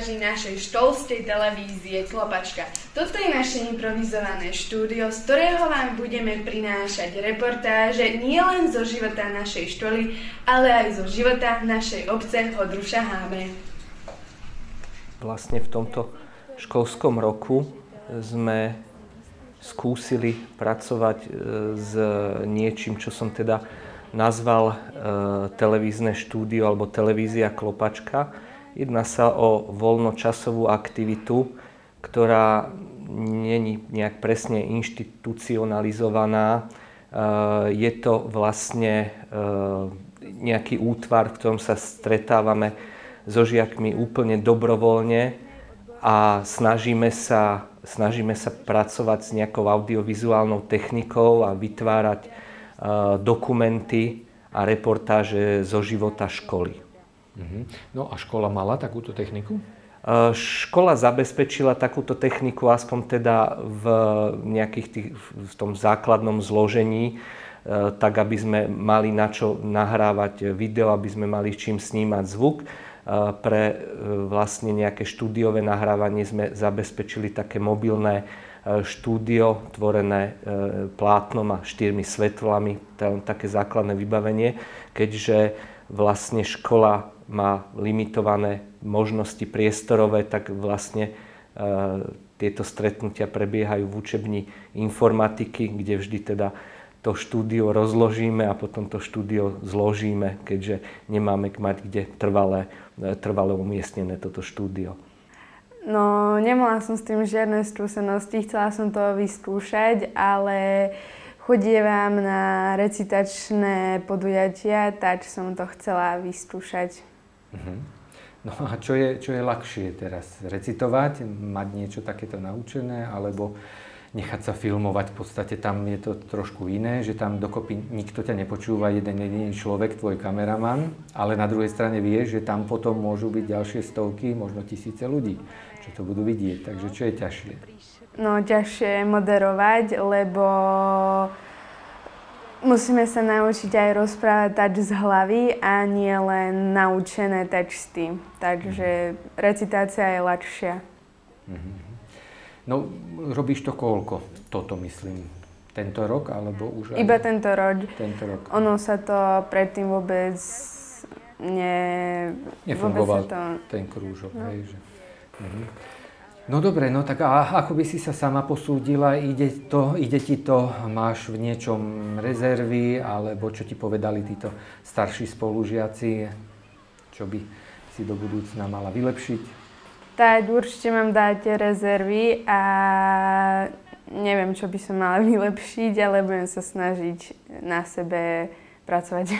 reportáži našej školskej televízie Klopačka. Toto je naše improvizované štúdio, z ktorého vám budeme prinášať reportáže nielen zo života našej školy, ale aj zo života našej obce Hodruša Háme. Vlastne v tomto školskom roku sme skúsili pracovať s niečím, čo som teda nazval televízne štúdio alebo televízia Klopačka. Jedná sa o voľnočasovú aktivitu, ktorá nie je nejak presne inštitucionalizovaná. Je to vlastne nejaký útvar, v ktorom sa stretávame so žiakmi úplne dobrovoľne a snažíme sa pracovať s nejakou audiovizuálnou technikou a vytvárať dokumenty a reportáže zo života školy. No a škola mala takúto techniku? Škola zabezpečila takúto techniku aspoň teda v tom základnom zložení, tak aby sme mali na čo nahrávať video, aby sme mali čím snímať zvuk. Pre vlastne nejaké štúdiové nahrávanie sme zabezpečili také mobilné štúdio, tvorené plátnom a 4 svetlami, také základné vybavenie, keďže vlastne škola má limitované možnosti priestorové, tak vlastne tieto stretnutia prebiehajú v učebni informatiky, kde vždy teda to štúdio rozložíme a potom to štúdio zložíme, keďže nemáme mať kde trvale umiestnené toto štúdio. No, nemala som s tým žiadne skúsenosti, chcela som to vyskúšať, ale chodievam na recitačné podujatia, tak som to chcela vyskúšať. No a čo je ľahšie teraz? Recitovať, mať niečo takéto naučené, alebo nechať sa filmovať? V podstate tam je to trošku iné, že tam dokopy nikto ťa nepočúva, jeden jediný človek, tvoj kameraman, ale na druhej strane vieš, že tam potom môžu byť ďalšie stovky, možno tisíce ľudí, čo to budú vidieť. Takže čo je ťažšie? No, ťažšie je moderovať, lebo musíme sa naučiť aj rozprávať tak z hlavy a nie len naučené texty. Takže recitácia je ľahšia. No, robíš to koľko? Toto myslím. Tento rok, alebo už aj... Iba tento rok. Tento rok. Ono sa to predtým vôbec nefungoval ten krúžok. No. Hej, že... No dobre, no tak a ako by si sa sama posúdila? Ide ti to? Máš v niečom rezervy? Alebo čo ti povedali títo starší spolužiaci? Čo by si do budúcna mala vylepšiť? Tak určite mám dať rezervy a neviem, čo by som mala vylepšiť, ale budem sa snažiť na sebe pracovať.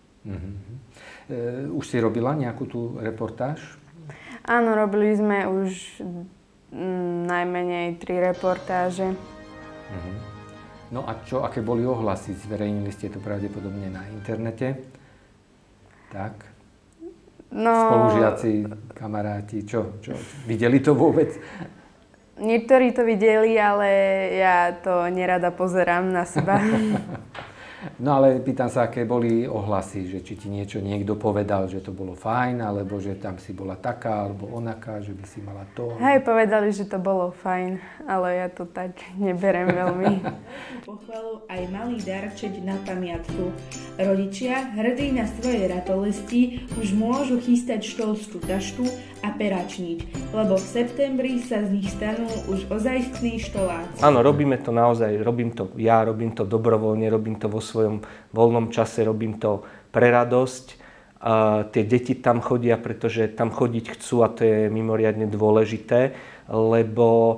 Už si robila nejakú tú reportáž? Áno, robili sme už najmenej 3 reportáže. No a aké boli ohlasy? Zverejnili ste to pravdepodobne na internete? Tak. No, spolužiaci, kamaráti, čo? Videli to vôbec? Niektorí to videli, ale ja to nerada pozerám na seba. No ale pýtam sa, aké boli ohlasy, že či ti niečo niekto povedal, že to bolo fajn, alebo že tam si bola taká, alebo onaká, že by si mala to. Hej, povedali, že to bolo fajn, ale ja to tak neberem veľmi. Pochvalu aj malý darček na pamiatku. Rodičia, hrdí na svoje ratolesti, už môžu chystať školskú tašku a peračniť, lebo v septembri sa z nich stanú už ozajstní školáci. Áno, robíme to naozaj, robím to dobrovoľne, robím to vo svojom voľnom čase, robím to pre radosť. Tie deti tam chodia, pretože tam chodiť chcú a to je mimoriadne dôležité, lebo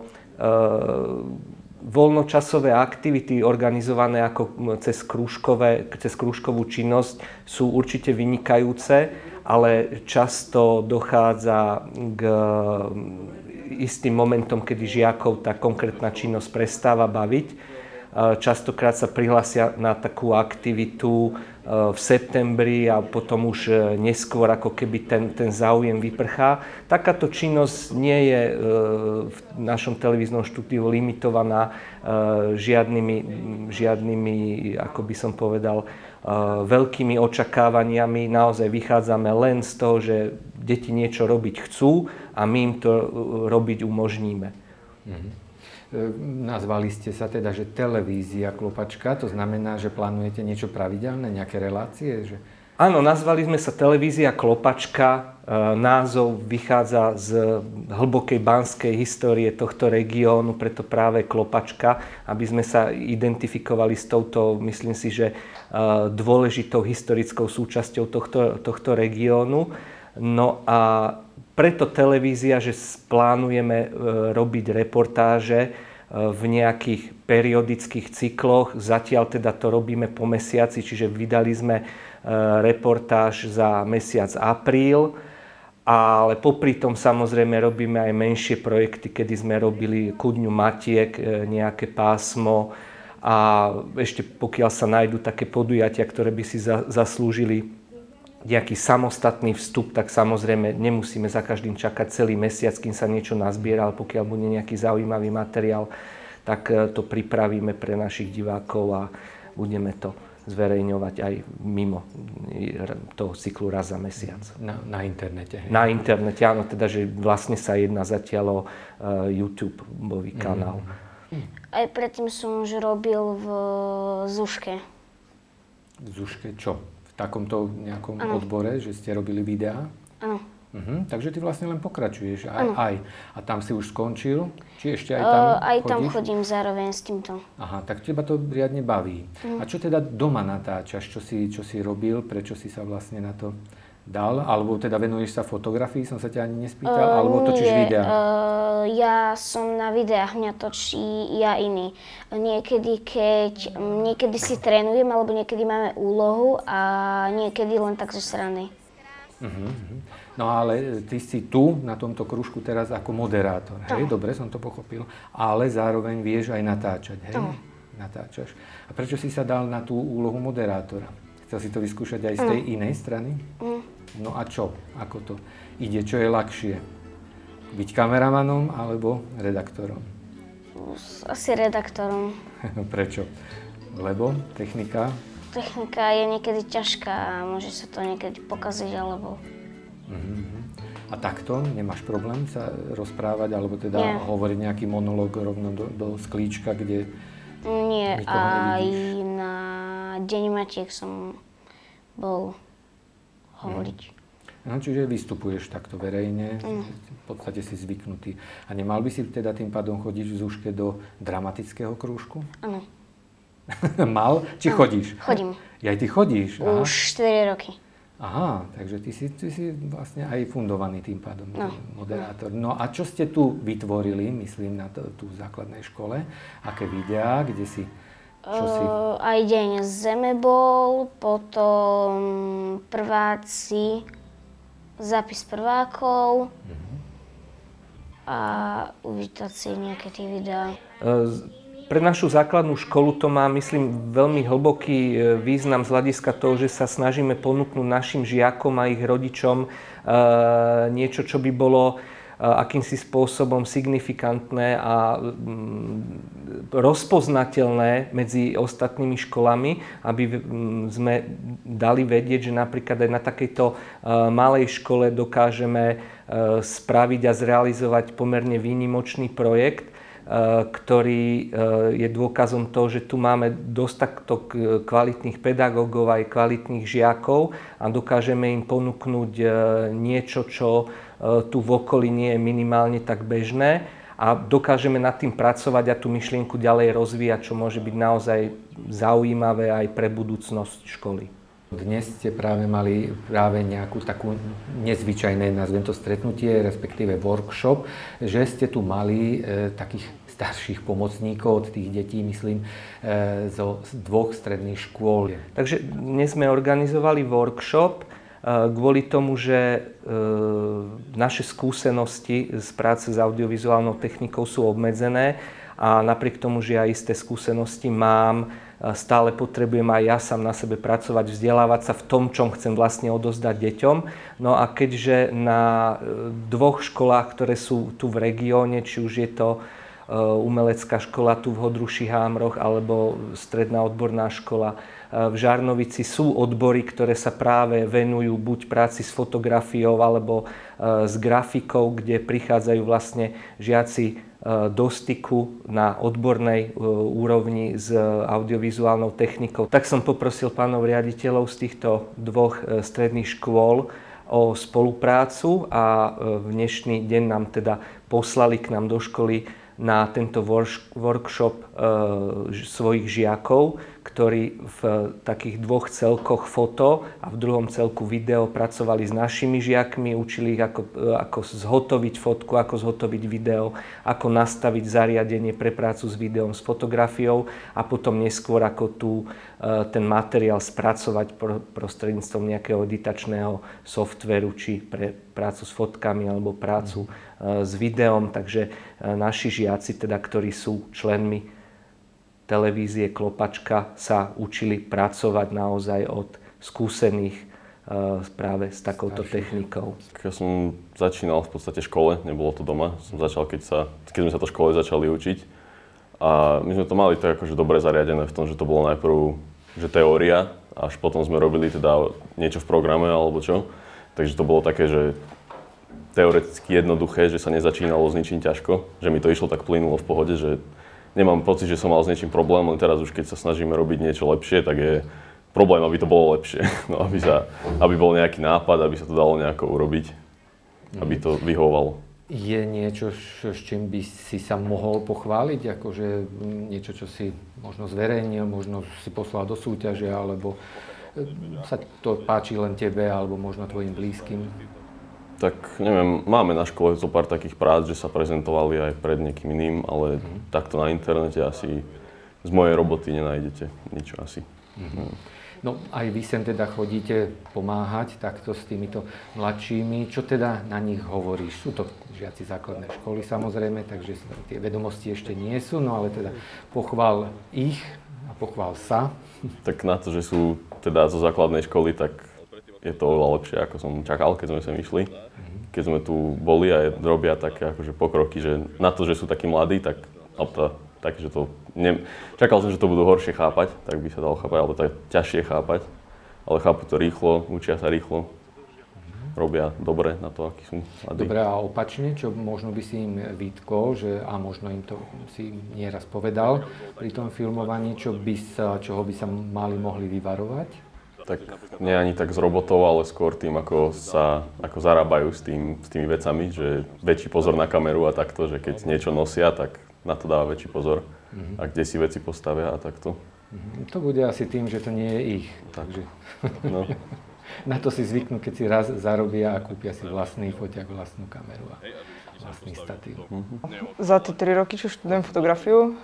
voľnočasové aktivity organizované ako cez krúžkovú činnosť sú určite vynikajúce, ale často dochádza k istým momentom, kedy žiakov tá konkrétna činnosť prestáva baviť. častokrát sa prihlásia na takú aktivitu v septembri a potom už neskôr ako keby ten záujem vyprchá. Takáto činnosť nie je v našom televíznom štúdiu limitovaná žiadnymi, ako by som povedal, veľkými očakávaniami. Naozaj vychádzame len z toho, že deti niečo robiť chcú a my im to robiť umožníme. Nazvali ste sa teda, že televízia Klopačka, to znamená, že plánujete niečo pravidelné, nejaké relácie? Že... Áno, nazvali sme sa televízia Klopačka. Názov vychádza z hlbokej banskej histórie tohto regiónu, preto práve Klopačka, aby sme sa identifikovali s touto, myslím si, že dôležitou historickou súčasťou tohto regiónu. No a preto televízia, že plánujeme robiť reportáže v nejakých periodických cykloch. Zatiaľ teda to robíme po mesiaci, čiže vydali sme reportáž za mesiac apríl. Ale popri tom samozrejme robíme aj menšie projekty, kedy sme robili Ku dňu matiek, nejaké pásmo. A ešte pokiaľ sa nájdú také podujatia, ktoré by si zaslúžili nejaký samostatný vstup, tak samozrejme nemusíme za každým čakať celý mesiac, kým sa niečo nazbieral. Pokiaľ bude nejaký zaujímavý materiál, tak to pripravíme pre našich divákov a budeme to zverejňovať aj mimo toho cyklu raz za mesiac. Na internete. Hej. Na internete, áno, teda, že vlastne sa jedná zatiaľ o YouTube-bový kanál. Aj predtým som už robil v Zuške. V Zuške čo? V takomto nejakom odbore, že ste robili videá? Áno. Takže ty vlastne len pokračuješ aj. A tam si už skončil? Či ešte aj tam Aj chodíš? tam chodím zároveň s týmto. Aha, tak teba to riadne baví. A čo teda doma natáčaš? Čo si robil? Prečo si sa vlastne na to dal? Alebo teda venuješ sa fotografii? Som sa ťa ani nespýtal. Alebo točíš videá? Ja som na videách, mňa točí ja iný. Niekedy si trénujem, alebo niekedy máme úlohu a niekedy len tak zo strany. No ale ty si tu, na tomto krúžku teraz ako moderátor, hej? Dobre som to pochopil. Ale zároveň vieš aj natáčať, hej? Natáčaš. A prečo si sa dal na tú úlohu moderátora? Chcel si to vyskúšať aj z tej inej strany? No a čo? Ako to ide? Čo je ľahšie? Byť kameramanom alebo redaktorom? Asi redaktorom. Prečo? Lebo technika? Technika je niekedy ťažká a môže sa to niekedy pokaziť, alebo... A takto nemáš problém sa rozprávať, alebo teda hovoriť nejaký monológ rovno do sklíčka, kde Nie, nikoho aj nevidíš? na Deň matiek som bol hovoriť. No, čiže vystupuješ takto verejne, v podstate si zvyknutý. A nemal by si teda tým pádom chodiť v Zuške do dramatického krúžku? Áno. Mal? Či chodíš? Chodím. Aj ty chodíš? Už 4 roky. Aha, takže ty si vlastne aj fundovaný tým pádom, moderátor. No a čo ste tu vytvorili, myslím, na tú základnej škole? Aké videá, kde si... Aj Deň zeme bol, potom prváci, zápis prvákov a uvítacie nejaké tie videá. Pre našu základnú školu to má, myslím, veľmi hlboký význam z hľadiska toho, že sa snažíme ponúknuť našim žiakom a ich rodičom niečo, čo by bolo akýmsi spôsobom signifikantné a rozpoznateľné medzi ostatnými školami, aby sme dali vedieť, že napríklad aj na takejto malej škole dokážeme spraviť a zrealizovať pomerne výnimočný projekt, ktorý je dôkazom toho, že tu máme dostatok kvalitných pedagógov aj kvalitných žiakov a dokážeme im ponúknuť niečo, čo tu v okolí nie je minimálne tak bežné a dokážeme nad tým pracovať a tú myšlienku ďalej rozvíjať, čo môže byť naozaj zaujímavé aj pre budúcnosť školy. Dnes ste práve mali nejakú takú nezvyčajné, nazvem to stretnutie, respektíve workshop, že ste tu mali takých starších pomocníkov od tých detí, myslím, zo 2 stredných škôl. Takže dnes sme organizovali workshop kvôli tomu, že naše skúsenosti z práce s audiovizuálnou technikou sú obmedzené a napriek tomu, že ja isté skúsenosti mám, stále potrebujem aj ja sám na sebe pracovať, vzdelávať sa v tom, čom chcem vlastne odozdať deťom. No a keďže na 2 školách, ktoré sú tu v regióne, či už je to umelecká škola tu v Hodruši Hámroch alebo stredná odborná škola v Žarnovici sú odbory, ktoré sa práve venujú buď práci s fotografiou alebo s grafikou, kde prichádzajú vlastne žiaci do styku na odbornej úrovni s audiovizuálnou technikou. Tak som poprosil pánov riaditeľov z týchto 2 stredných škôl o spoluprácu a v dnešný deň nám teda poslali k nám do školy na tento workshop svojich žiakov, ktorí v takých 2 celkoch foto a v druhom celku video pracovali s našimi žiakmi, učili ich ako zhotoviť fotku, ako zhotoviť video, ako nastaviť zariadenie pre prácu s videom, s fotografiou a potom neskôr ako ten materiál spracovať prostredníctvom nejakého editačného softvéru, či pre prácu s fotkami alebo prácu s videom. Takže naši žiaci, teda, ktorí sú členmi televízie Klopačka, sa učili pracovať naozaj od skúsených práve s takouto technikou. Ja som začínal v podstate v škole, nebolo to doma. Som začal, keď sme sa to v škole začali učiť. A my sme to mali tak akože dobre zariadené v tom, že to bolo najprv že teória, až potom sme robili teda niečo v programe alebo čo. Takže to bolo také, že teoreticky jednoduché, že sa nezačínalo s ničím ťažko, že mi to išlo tak plynulo v pohode, že nemám pocit, že som mal s niečím problém, len teraz už keď sa snažíme robiť niečo lepšie, tak je problém, aby to bolo lepšie. No, aby bol nejaký nápad, aby sa to dalo nejako urobiť, aby to vyhovovalo. Je niečo, s čím by si sa mohol pochváliť? Akože niečo, čo si možno zverejnil, možno si poslal do súťaže, alebo sa to páči len tebe, alebo možno tvojim blízkym? Tak neviem, máme na škole zo pár takých prác, že sa prezentovali aj pred niekým iným, ale takto na internete asi z mojej roboty nenájdete nič asi. No aj vy sem teda chodíte pomáhať takto s týmito mladšími. Čo teda na nich hovoríš? Sú to žiaci základnej školy samozrejme, takže tie vedomosti ešte nie sú, no ale teda pochvál ich a pochvál sa. Tak na to, že sú teda zo základnej školy, tak je to oveľa lepšie, ako som čakal, keď sme sem išli. Keď sme tu boli a robia také akože pokroky, že na to, že sú takí mladí, tak že to čakal som, že to budú horšie chápať, tak by sa dalo chápať, alebo tak ťažšie chápať. Ale chápu to rýchlo, učia sa rýchlo, robia dobre na to, akí sú mladí. Dobre, a opačne, čo možno by si im vytkol, a možno im to si nieraz povedal pri tom filmovaní, čoho by sa mohli vyvarovať? Tak nie ani tak s robotov, ale skôr tým, ako zarábajú s tými vecami, že väčší pozor na kameru a takto, že keď niečo nosia, tak na to dáva väčší pozor. A kde si veci postavia a takto. To bude asi tým, že to nie je ich. Takže no. Na to si zvyknú, keď si raz zarobia a kúpia si vlastný foťák, vlastnú kameru a vlastný statív. Za tie 3 roky, čo študujem fotografiu,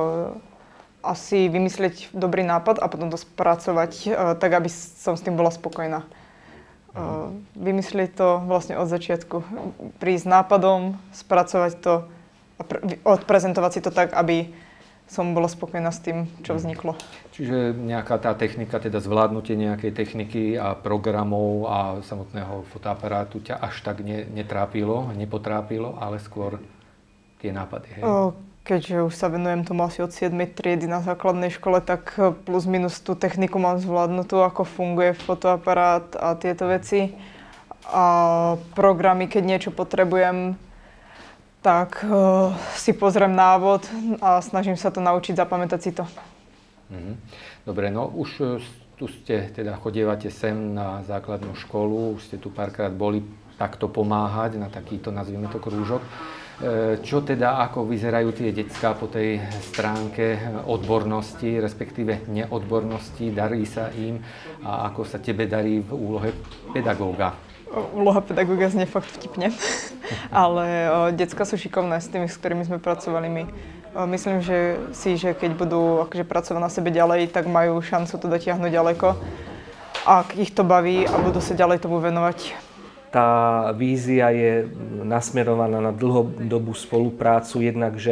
asi vymyslieť dobrý nápad a potom to spracovať tak, aby som s tým bola spokojná. Vymyslieť to vlastne od začiatku. Prísť s nápadom, spracovať to a odprezentovať si to tak, aby som bola spokojná s tým, čo vzniklo. Čiže nejaká tá technika, teda zvládnutie nejakej techniky a programov a samotného fotoaparátu ťa až tak netrápilo, nepotrápilo, ale skôr tie nápady, hej? Keďže už sa venujem tomu asi od 7. triedy na základnej škole, tak plus minus tú techniku mám zvládnutú, ako funguje fotoaparát a tieto veci. A programy, keď niečo potrebujem, tak si pozriem návod a snažím sa to naučiť, zapamätať si to. Dobre, no už tu ste, teda chodievate sem na základnú školu, už ste tu párkrát boli takto pomáhať na takýto, nazvime to, krúžok. Čo teda, ako vyzerajú tie decká po tej stránke odbornosti, respektíve neodbornosti, darí sa im a ako sa tebe darí v úlohe pedagóga? Úloha pedagóga znie fakt vtipne, ale decká sú šikovné s tými, s ktorými sme pracovali my. Myslím, že keď budú akože pracovať na sebe ďalej, tak majú šancu to dotiahnuť ďaleko, ak ich to baví a budú sa ďalej tomu venovať. Tá vízia je nasmerovaná na dlhodobú spoluprácu, jednak, že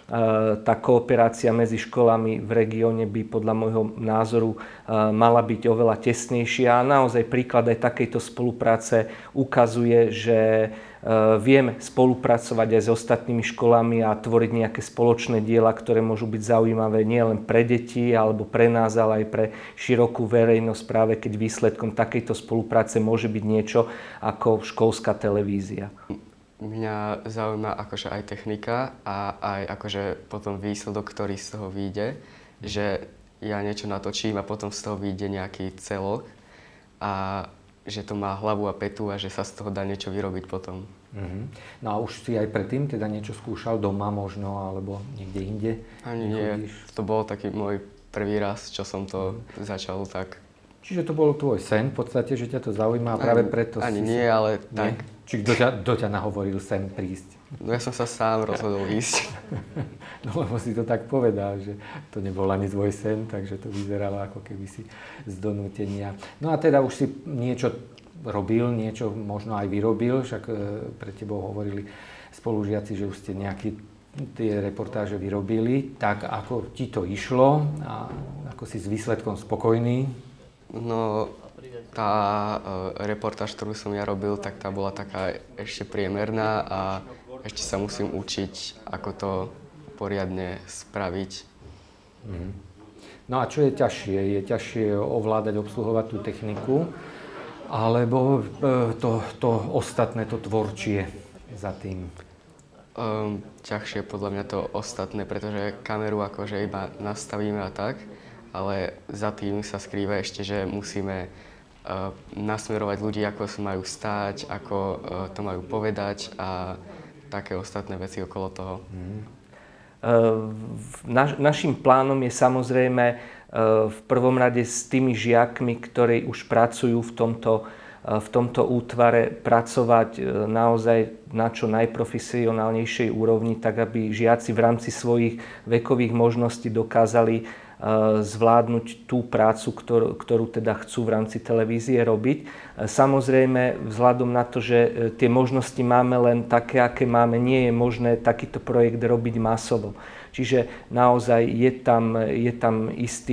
tá kooperácia medzi školami v regióne by podľa môjho názoru mala byť oveľa tesnejšia. A naozaj príklad aj takejto spolupráce ukazuje, že vieme spolupracovať aj s ostatnými školami a tvoriť nejaké spoločné diela, ktoré môžu byť zaujímavé nielen pre deti alebo pre nás, ale aj pre širokú verejnosť, práve keď výsledkom takejto spolupráce môže byť niečo ako školská televízia. Mňa zaujíma akože aj technika a aj akože potom výsledok, ktorý z toho vyjde, že ja niečo natočím a potom z toho vyjde nejaký celok a že to má hlavu a petu a že sa z toho dá niečo vyrobiť potom. No a už si aj predtým teda niečo skúšal doma možno, alebo niekde inde? Ani nie, to bol taký môj prvý raz, čo som to začal tak. Čiže to bol tvoj sen v podstate, že ťa to zaujíma a práve preto ani nie, ale nie? tak. Či kto ťa nahovoril sem prísť? No ja som sa sám rozhodol ísť. No lebo si to tak povedal, že to nebol ani tvoj sen, takže to vyzeralo ako keby si z donútenia. No a teda už si niečo robil, niečo možno aj vyrobil, však pre tebou hovorili spolužiaci, že už ste nejaké tie reportáže vyrobili. Tak ako ti to išlo a ako si s výsledkom spokojný? No tá reportáž, ktorú som ja robil, tak tá bola taká ešte priemerná a ešte sa musím učiť, ako to poriadne spraviť. No a čo je ťažšie? Je ťažšie ovládať, obsluhovať tú techniku, alebo to ostatné, to tvorčie za tým? Ťažšie podľa mňa to ostatné, pretože kameru akože iba nastavíme a tak, ale za tým sa skrýva ešte, že musíme nasmerovať ľudí, ako sa majú stáť, ako to majú povedať a také ostatné veci okolo toho. Naším plánom je samozrejme v prvom rade s tými žiakmi, ktorí už pracujú v tomto útvare, pracovať naozaj na čo najprofesionálnejšej úrovni, tak aby žiaci v rámci svojich vekových možností dokázali zvládnuť tú prácu, ktorú teda chcú v rámci televízie robiť. Samozrejme, vzhľadom na to, že tie možnosti máme len také, aké máme, nie je možné takýto projekt robiť masovo. Čiže naozaj je tam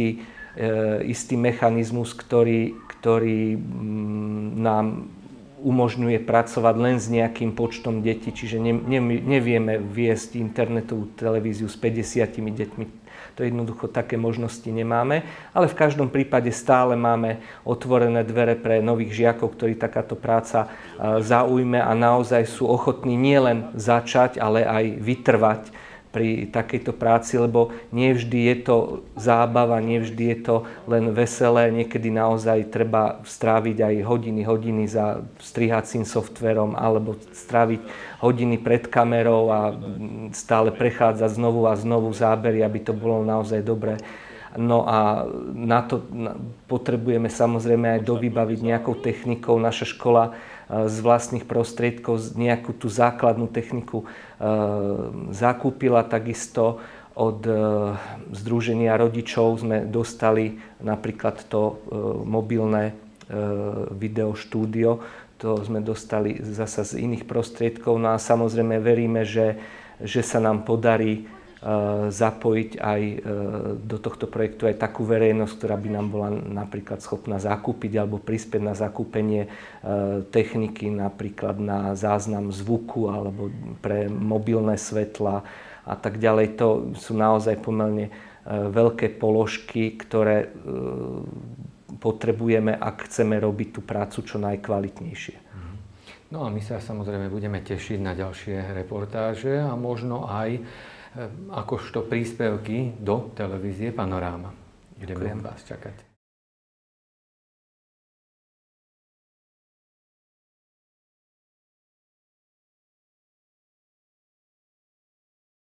istý mechanizmus, ktorý nám umožňuje pracovať len s nejakým počtom detí, čiže nevieme viesť internetovú televíziu s 50 deťmi. To jednoducho také možnosti nemáme, ale v každom prípade stále máme otvorené dvere pre nových žiakov, ktorí takáto práca zaujme a naozaj sú ochotní nielen začať, ale aj vytrvať pri takejto práci, lebo nie vždy je to zábava, nie vždy je to len veselé, niekedy naozaj treba stráviť aj hodiny za strihacím softverom alebo stráviť hodiny pred kamerou a stále prechádzať znovu a znovu zábery, aby to bolo naozaj dobré. No a na to potrebujeme samozrejme aj dovybaviť nejakou technikou. Naša škola z vlastných prostriedkov nejakú tú základnú techniku zakúpila. Takisto od Združenia rodičov sme dostali napríklad to mobilné videoštúdio. To sme dostali zasa z iných prostriedkov. No a samozrejme veríme, že sa nám podarí zapojiť aj do tohto projektu aj takú verejnosť, ktorá by nám bola napríklad schopná zakúpiť alebo prispieť na zakúpenie techniky, napríklad na záznam zvuku alebo pre mobilné svetla a tak ďalej. To sú naozaj pomerne veľké položky, ktoré potrebujeme, ak chceme robiť tú prácu čo najkvalitnejšie. No a my sa samozrejme budeme tešiť na ďalšie reportáže a možno aj akožto príspevky do televízie Panoráma. Budeme vás čakať.